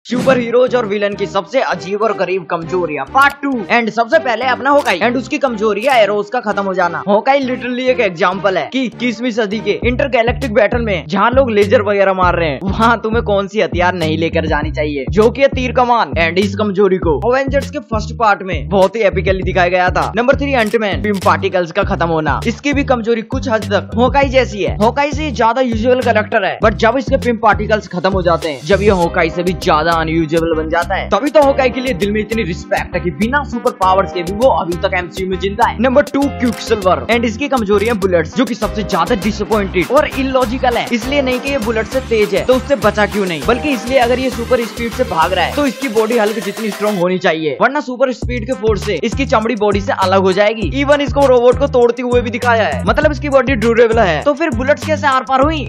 Super heroes और villain की सबसे अजीब और गरीब कमजोरियां पार्ट 2। एंड सबसे पहले अपना होकाई एंड उसकी कमजोरियां एरोस का खत्म हो जाना। होकाई लिटरली एक एग्जांपल है कि 21वीं सदी के इंटरगैलेक्टिक बैटल में जहां लोग लेजर वगैरह मार रहे हैं वहां तुम्हें कौन सी हथियार नहीं लेकर जानी चाहिए, जो कि तीर कमान। एंड इस कमजोरी को अवेंजर्स के फर्स्ट पार्ट में बहुत ही एपिकली दिखाया गया था। नंबर 3 एंटमैन पिम पार्टिकल्स का खत्म होना। इसकी भी कमजोरी कुछ हद तक होकाई जैसी है। होकाई से ज्यादा यूजुअल कैरेक्टर है, बट जब इसके पिम पार्टिकल्स खत्म हो जाते हैं, जब ये होकाई से भी ज्यादा अनयूजेबल बन जाता है, तभी तो होकाई के लिए दिल में इतनी रिस्पेक्ट है कि बिना सुपर पावर्स के भी वो अभी तक एमसीयू में जिंदा है। नंबर 2 क्विकसिल्वर एंड इसकी कमजोरी है बुलेट्स, जो कि सबसे ज्यादा डिसअपॉइंटेड और इलॉजिकल है। इसलिए नहीं कि ये बुलेट से तेज है तो उससे बचा क्यों नहीं, बल्कि इसलिए अगर ये सुपर स्पीड से भाग रहा है तो इसकी बॉडी हल्क जितनी स्ट्रॉन्ग होनी चाहिए, वरना सुपर स्पीड के फोर्स से इसकी चमड़ी बॉडी से अलग हो जाएगी। इवन इसको रोबोट को तोड़ते हुए भी दिखाया है, मतलब इसकी बॉडी ड्यूरेबल है। तो फिर बुलेट्स कैसे आर पार हुई?